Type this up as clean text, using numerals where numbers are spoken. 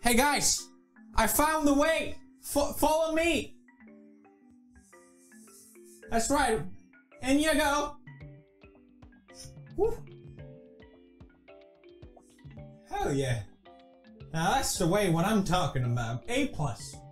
Hey guys, I found the way. Follow me. That's right. In you go. Woo. Hell yeah. Now that's the way what I'm talking about. A+.